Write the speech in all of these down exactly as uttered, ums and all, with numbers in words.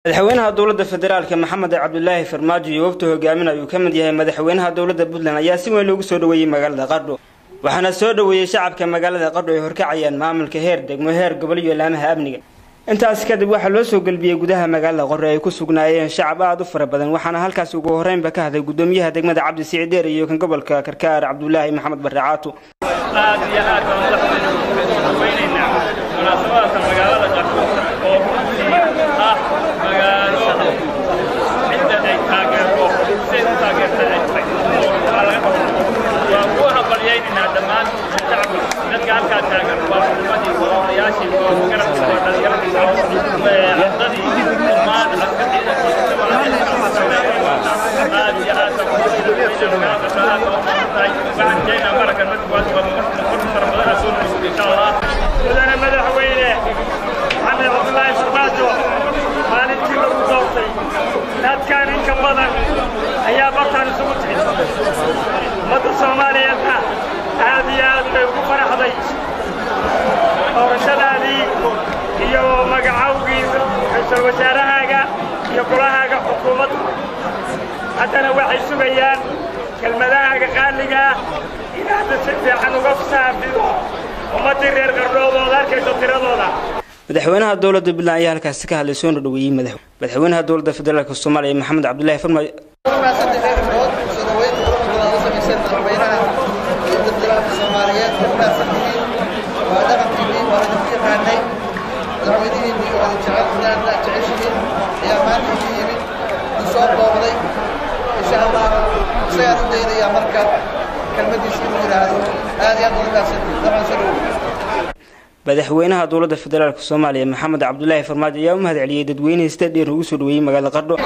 madaxweynaha dowladda federaalka Maxamed Cabdullaahi Farmaajo iyo wafdi hogaaminaya uu ka mid yahay madaxweynaha dowladda Puntland ayaa si weyn loogu soo dhaweeyay magaalada Qardho waxaana soo dhaweeyay shacabka magaalada Qardho ay horkacayaan maamulka heer degmo heer gobol iyo laamaha amniga intaas kadib waxa loo soo galbiyay gudaha magaalada Qardho ay ku sugnaayeen shacab aad u fara badan waxaana halkaas ugu horeynba ka hadlay gudoomiyaha degmada Cabdi Siciid iyo kan gobolka Karkaar Cabdullaahi Maxamed Barracaato كان إنك بدن أيام بطل سموتي مدة الصومالية هذه هذه فرح ضيج ورشد هذه هي مقعوقي حسن وزارها يقولها حكومة حتى لو واحد سبيان كالملاها قالها إن هذا سبي عن وقفها وما ترير قرروضة وذلك يتطردوها madaxweynaha dowladda Puntland ayaa halkaas ka hadlay soo dhaweeyay madaxweynaha dowladda federaalka Soomaaliya Maxamed Cabdullaahi Farmaajo madaxweynaha dowladda federaalka Soomaaliya Maxamed Cabdullaahi Farmaajo ayaa u mahad celiyay dadweynaha sida dheer ugu soo dhaweeyay magaalada Qardho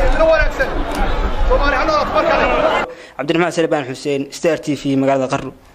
عبد الرحمن سليمان حسين ستار تي في مقالة قرو.